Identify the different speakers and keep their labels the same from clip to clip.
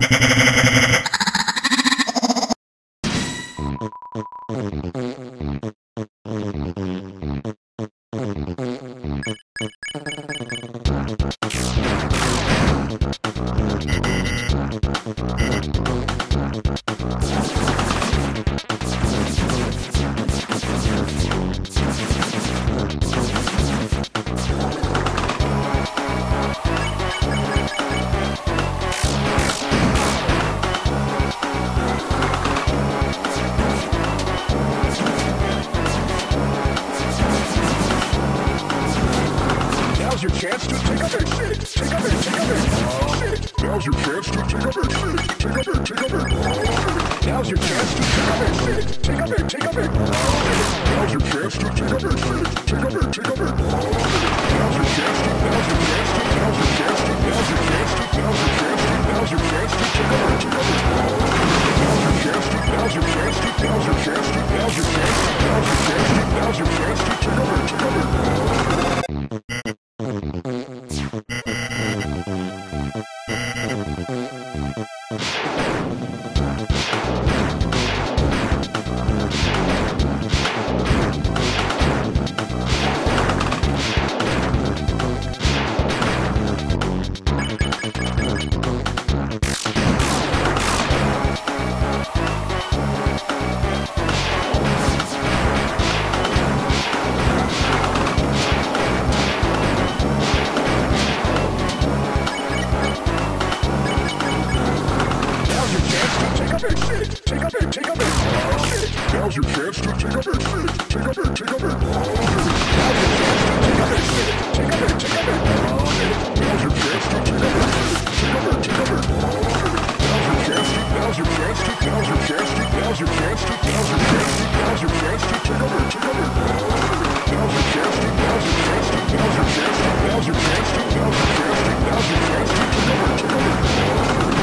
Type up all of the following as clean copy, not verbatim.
Speaker 1: Now's your chance to take up and shit. Take up and take up and shit. Now's your chance to take up and shit. Take up and take up and shit. Now's your chance to take up and shit. Take up and take up and shit. Now's your chance to take up and shit. Take up and take up and shit. Now's your chance to. Now's your chance to. Now's your chance to. Now's your chance to. Now's your chance to. Now's your chance to take up and take up and Now's your chance to. Now's your chance to. Now's your chance to. Now's your chance to. Now's your chance to. Now's your chance to take up and take up and Now's your chance to take up and shit. Take up and take up and Take up and take up and Now's your chance to take up and take up and take up and Now's your chance to. Now's your chance to. Now's your chance to. Now's your chance to. Now's your chance to. Now's your chance to take up and take up and Now's your chance to. Now's your chance to. Now's your chance to. Now's your chance to. Now's your chance to. Now's your chance to take up and take up and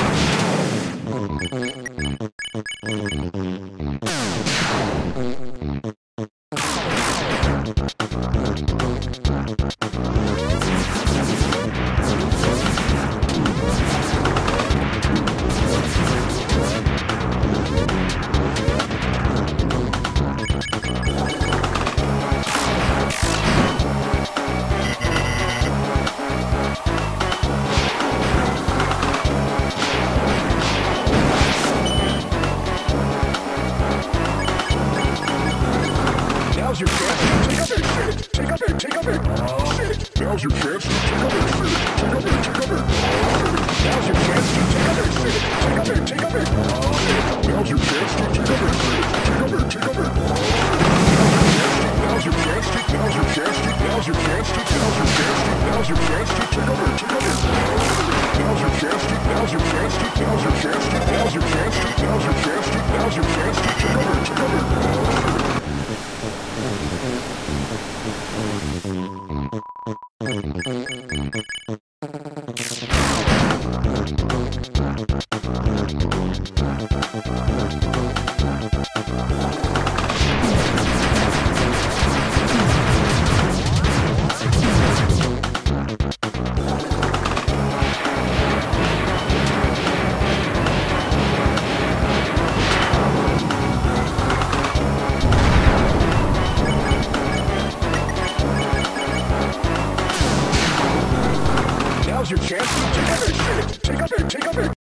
Speaker 1: Now's your chance to take up and shit. Take up and take up and Now's your chance to take up and shit. Take up and take up and Now's your chance to take up and shit. Take up and take up and Now's your chance to take up and shit. Take up and take up and Now's your chance to. Now's your chance to. Now's your chance to. Now's your chance to. Now's your chance to take up and take up and Now's your chance to. Now's your chance to. Now's your chance to. Now's your chance to. Now's your chance to. Now's your chance to take up and take up and Now's your chance to take up and shit. Take up and take up and